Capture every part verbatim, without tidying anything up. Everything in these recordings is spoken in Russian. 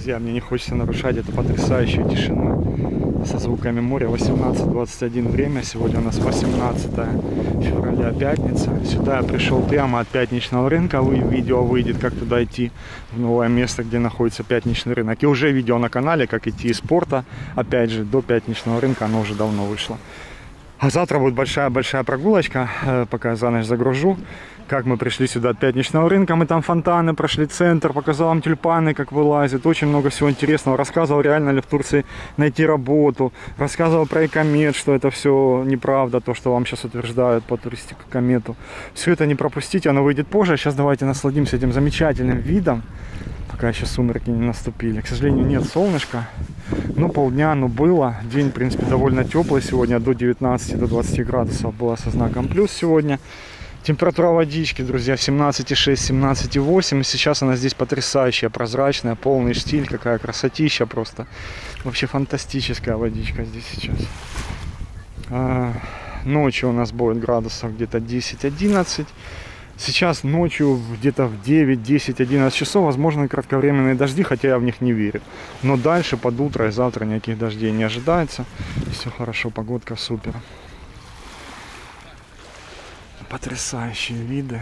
Друзья, мне не хочется нарушать эту потрясающую тишину со звуками моря. восемнадцать двадцать один время. Сегодня у нас восемнадцатое февраля, пятница. Сюда я пришел прямо от пятничного рынка. Видео выйдет, как туда идти в новое место, где находится пятничный рынок. И уже видео на канале, как идти из порта, опять же, до пятничного рынка. Оно уже давно вышло. А завтра будет большая-большая прогулочка, пока я за ночь загружу. Как мы пришли сюда от пятничного рынка, мы там фонтаны, прошли центр, показал вам тюльпаны, как вылазят. Очень много всего интересного. Рассказывал, реально ли в Турции найти работу. Рассказывал про Экомет, что это все неправда, то, что вам сейчас утверждают по туристику Комету. Все это не пропустите, оно выйдет позже. Сейчас давайте насладимся этим замечательным видом, пока еще сумерки не наступили. К сожалению, нет солнышка. Ну, полдня оно было. День, в принципе, довольно теплый сегодня. До девятнадцати, до двадцати градусов было со знаком плюс сегодня. Температура водички, друзья, семнадцать и шесть, семнадцать и восемь. Сейчас она здесь потрясающая, прозрачная, полный штиль. Какая красотища просто. Вообще фантастическая водичка здесь сейчас. А, ночью у нас будет градусов где-то десять-одиннадцать. Сейчас ночью где-то в девять, десять, одиннадцать часов возможны кратковременные дожди, хотя я в них не верю. Но дальше под утро и завтра никаких дождей не ожидается. Все хорошо, погодка супер. Потрясающие виды.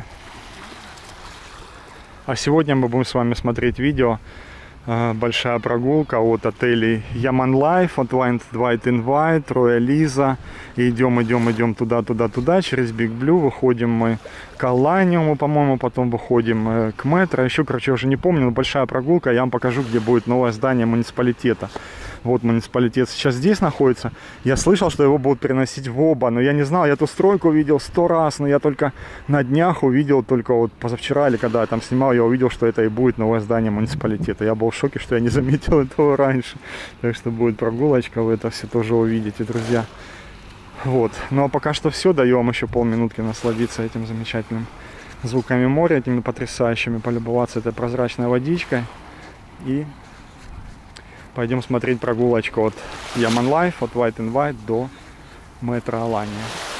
А сегодня мы будем с вами смотреть видео. Большая прогулка от отелей Yaman Life, от White Invite, Royal Liza. И идем, идем, идем туда, туда, туда, через Big Blue. Выходим мы к Аланиуму, по-моему, потом выходим к метро. Еще, короче, я уже не помню, но большая прогулка. Я вам покажу, где будет новое здание муниципалитета. Вот муниципалитет сейчас здесь находится. Я слышал, что его будут переносить в оба, но я не знал. Я эту стройку видел сто раз, но я только на днях увидел, только вот позавчера или когда я там снимал, я увидел, что это и будет новое здание муниципалитета. Я был в шоке, что я не заметил этого раньше. Так что будет прогулочка, вы это все тоже увидите, друзья. Вот. Ну а пока что все, даю вам еще полминутки насладиться этим замечательным звуками моря, этими потрясающими, полюбоваться этой прозрачной водичкой. И пойдем смотреть прогулочку от Yaman Life, от White Invite до метро Алания.